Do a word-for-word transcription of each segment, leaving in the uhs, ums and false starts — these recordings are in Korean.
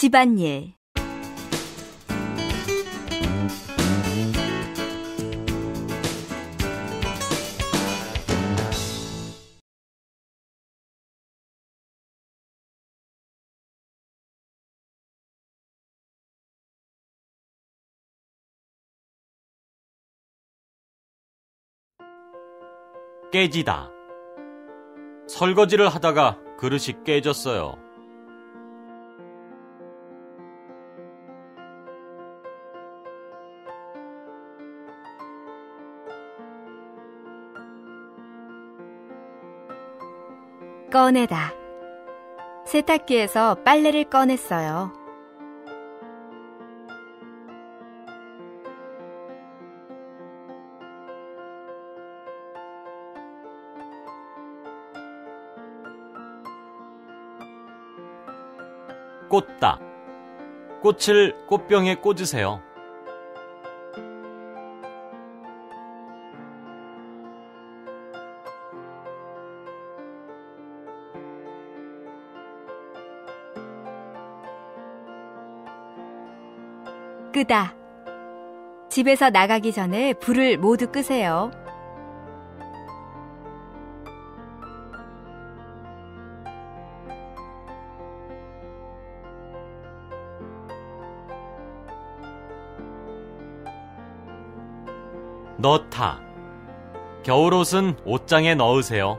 집안일. 깨지다. 설거지를 하다가 그릇이 깨졌어요. 꺼내다. 세탁기에서 빨래를 꺼냈어요. 꽂다. 꽃을 꽃병에 꽂으세요. 끄다. 집에서 나가기 전에 불을 모두 끄세요. 넣다. 겨울옷은 옷장에 넣으세요.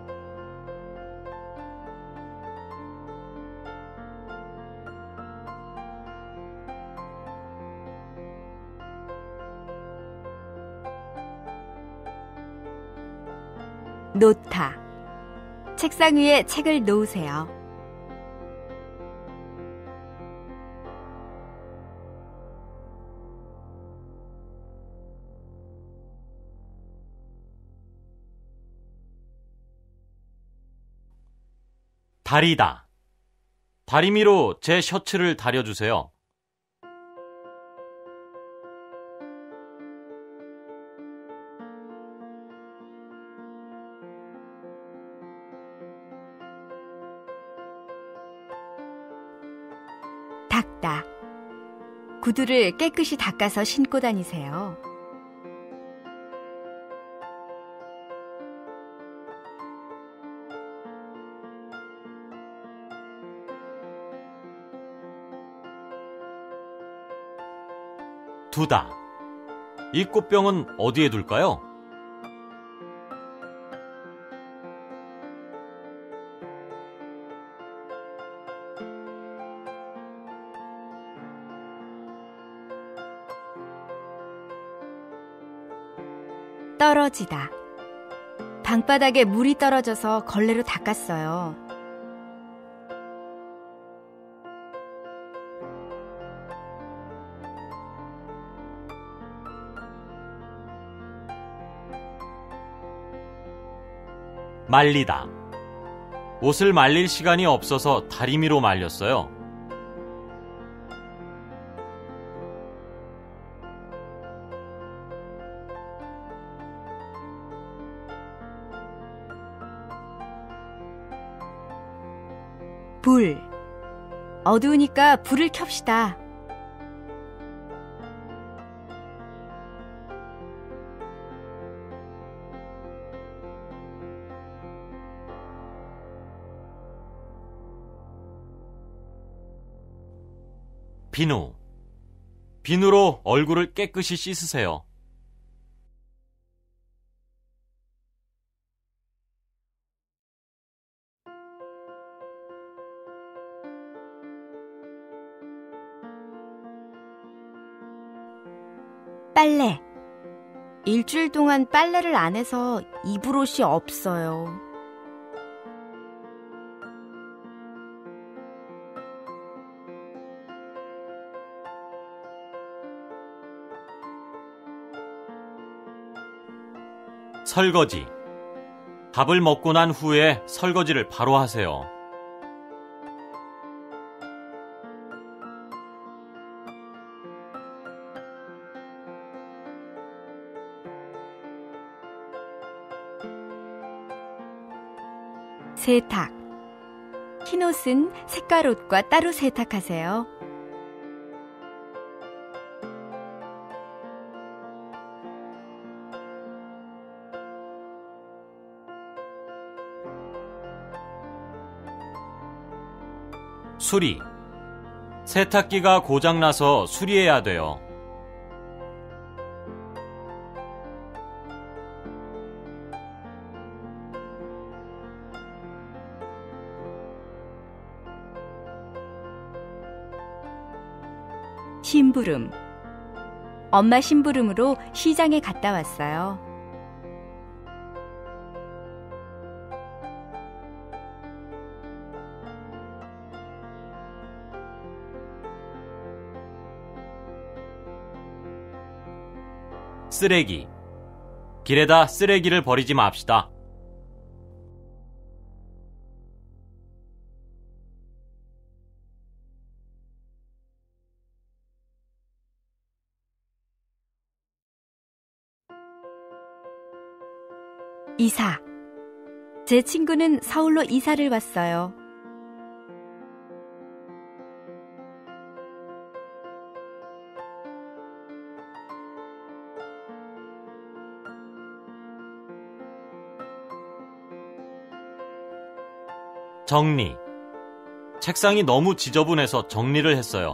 놓다. 책상 위에 책을 놓으세요. 다리다. 다리미로 제 셔츠를 다려주세요. 닦다. 구두를 깨끗이 닦아서 신고 다니세요. 두다. 이 꽃병은 어디에 둘까요? 떨어지다. 방바닥에 물이 떨어져서 걸레로 닦았어요. 말리다. 옷을 말릴 시간이 없어서 다리미로 말렸어요. 불. 어두우니까 불을 켭시다. 비누. 비누로 얼굴을 깨끗이 씻으세요. 빨래. 일주일 동안 빨래를 안 해서 입을 옷이 없어요. 설거지. 밥을 먹고 난 후에 설거지를 바로 하세요. 세탁. 흰옷은 색깔 옷과 따로 세탁하세요. 수리. 세탁기가 고장나서 수리해야 돼요. 심부름. 엄마 심부름으로 시장에 갔다 왔어요. 쓰레기. 길에다 쓰레기를 버리지 맙시다. 이사. 제 친구는 서울로 이사를 왔어요. 정리. 책상이 너무 지저분해서 정리를 했어요.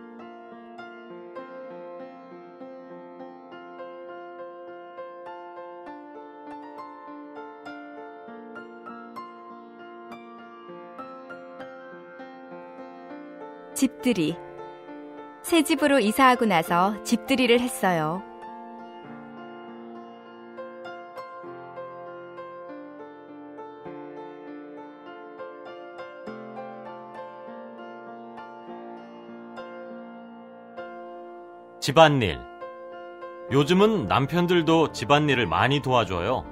집들이. 새 집으로 이사하고 나서 집들이를 했어요. 집안일. 요즘은 남편들도 집안일을 많이 도와줘요.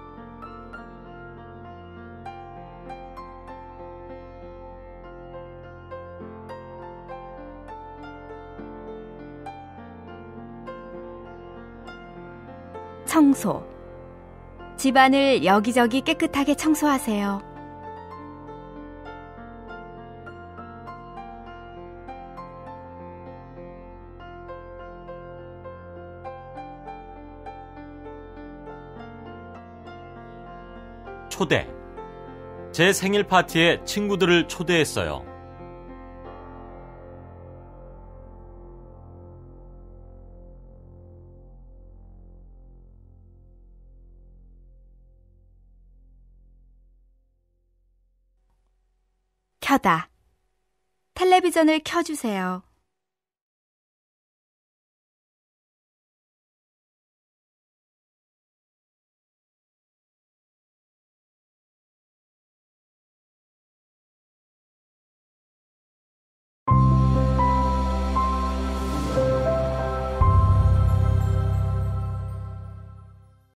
청소. 집안을 여기저기 깨끗하게 청소하세요. 초대. 제 생일 파티에 친구들을 초대했어요. 켜다. 텔레비전을 켜주세요.